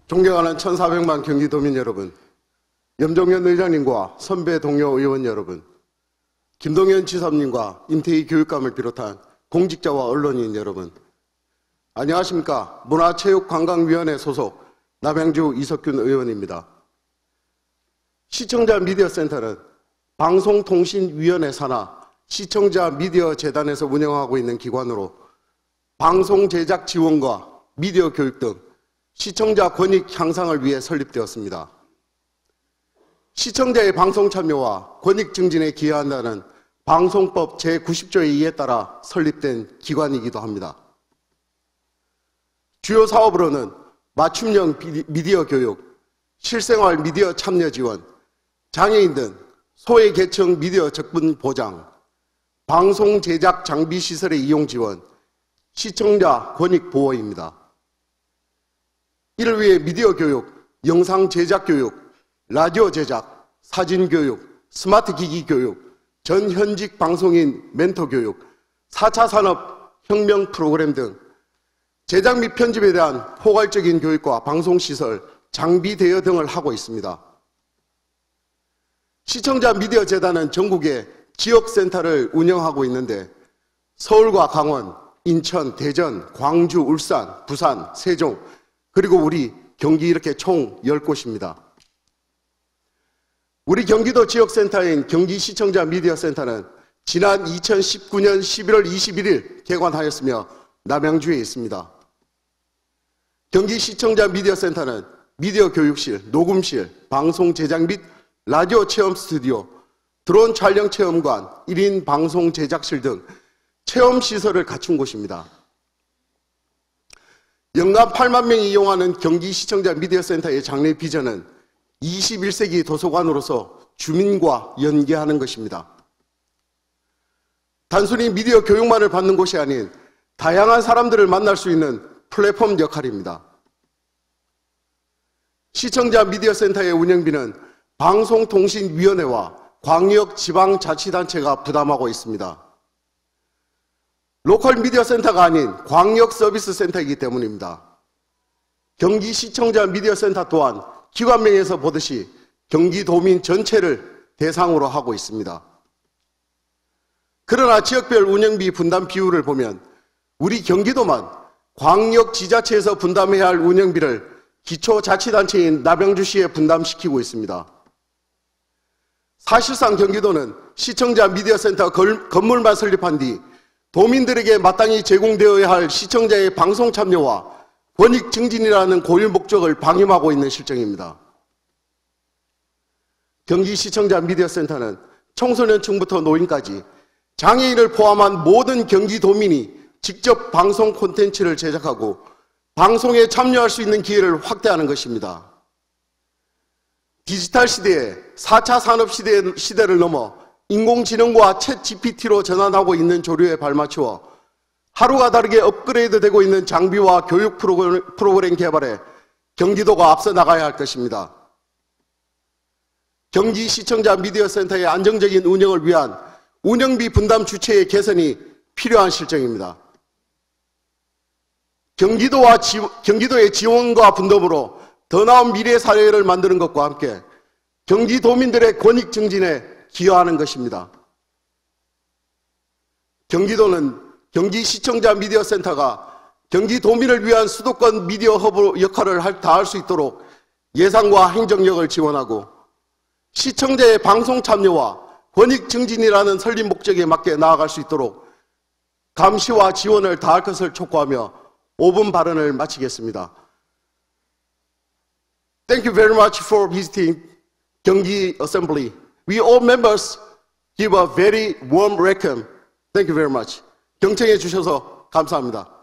존경하는 1400만 경기도민 여러분, 염종현 의장님과 선배 동료 의원 여러분, 김동연 지사님과 임태희 교육감을 비롯한 공직자와 언론인 여러분, 안녕하십니까. 문화체육관광위원회 소속 남양주 이석균 의원입니다. 시청자 미디어센터는 방송통신위원회 산하 시청자 미디어 재단에서 운영하고 있는 기관으로 방송 제작 지원과 미디어 교육 등 시청자 권익 향상을 위해 설립되었습니다. 시청자의 방송 참여와 권익 증진에 기여한다는 방송법 제90조의 이에 따라 설립된 기관이기도 합니다. 주요 사업으로는 맞춤형 미디어 교육, 실생활 미디어 참여 지원, 장애인 등 소외계층 미디어 접근 보장, 방송 제작 장비 시설의 이용 지원, 시청자 권익 보호입니다. 이를 위해 미디어 교육, 영상 제작 교육, 라디오 제작, 사진 교육, 스마트 기기 교육, 전현직 방송인 멘토 교육, 4차 산업 혁명 프로그램 등 제작 및 편집에 대한 포괄적인 교육과 방송시설, 장비 대여 등을 하고 있습니다. 시청자 미디어 재단은 전국에 지역센터를 운영하고 있는데 서울과 강원, 인천, 대전, 광주, 울산, 부산, 세종, 그리고 우리 경기 이렇게 총 10곳입니다. 우리 경기도 지역센터인 경기시청자 미디어센터는 지난 2019년 11월 21일 개관하였으며 남양주에 있습니다. 경기시청자 미디어센터는 미디어 교육실, 녹음실, 방송 제작 및 라디오 체험 스튜디오, 드론 촬영 체험관, 1인 방송 제작실 등 체험 시설을 갖춘 곳입니다. 연간 8만 명이 이용하는 경기시청자 미디어센터의 장래 비전은 21세기 도서관으로서 주민과 연계하는 것입니다. 단순히 미디어 교육만을 받는 곳이 아닌 다양한 사람들을 만날 수 있는 플랫폼 역할입니다. 시청자 미디어센터의 운영비는 방송통신위원회와 광역지방자치단체가 부담하고 있습니다. 로컬 미디어센터가 아닌 광역서비스센터이기 때문입니다. 경기시청자 미디어센터 또한 기관명에서 보듯이 경기도민 전체를 대상으로 하고 있습니다. 그러나 지역별 운영비 분담 비율을 보면 우리 경기도만 광역지자체에서 분담해야 할 운영비를 기초자치단체인 남양주시에 분담시키고 있습니다. 사실상 경기도는 시청자 미디어센터 건물만 설립한 뒤 도민들에게 마땅히 제공되어야 할 시청자의 방송 참여와 권익 증진이라는 고유 목적을 방임하고 있는 실정입니다. 경기시청자 미디어센터는 청소년층부터 노인까지 장애인을 포함한 모든 경기도민이 직접 방송 콘텐츠를 제작하고 방송에 참여할 수 있는 기회를 확대하는 것입니다. 디지털 시대에 4차 산업 시대를 넘어 인공지능과 챗 GPT로 전환하고 있는 조류에 발맞추어 하루가 다르게 업그레이드되고 있는 장비와 교육 프로그램 개발에 경기도가 앞서 나가야 할 것입니다. 경기시청자 미디어센터의 안정적인 운영을 위한 운영비 분담 주체의 개선이 필요한 실정입니다. 경기도의 지원과 분담으로 더 나은 미래 사회를 만드는 것과 함께 경기도민들의 권익 증진에 기여하는 것입니다. 경기도는 경기시청자 미디어센터가 경기도민을 위한 수도권 미디어 허브 역할을 다할 수 있도록 예산과 행정력을 지원하고 시청자의 방송 참여와 권익 증진이라는 설립 목적에 맞게 나아갈 수 있도록 감시와 지원을 다할 것을 촉구하며 5분 발언을 마치겠습니다. Thank you very much for visiting Gyeonggi Assembly. We all members give a very warm welcome. Thank you very much. 경청해 주셔서 감사합니다.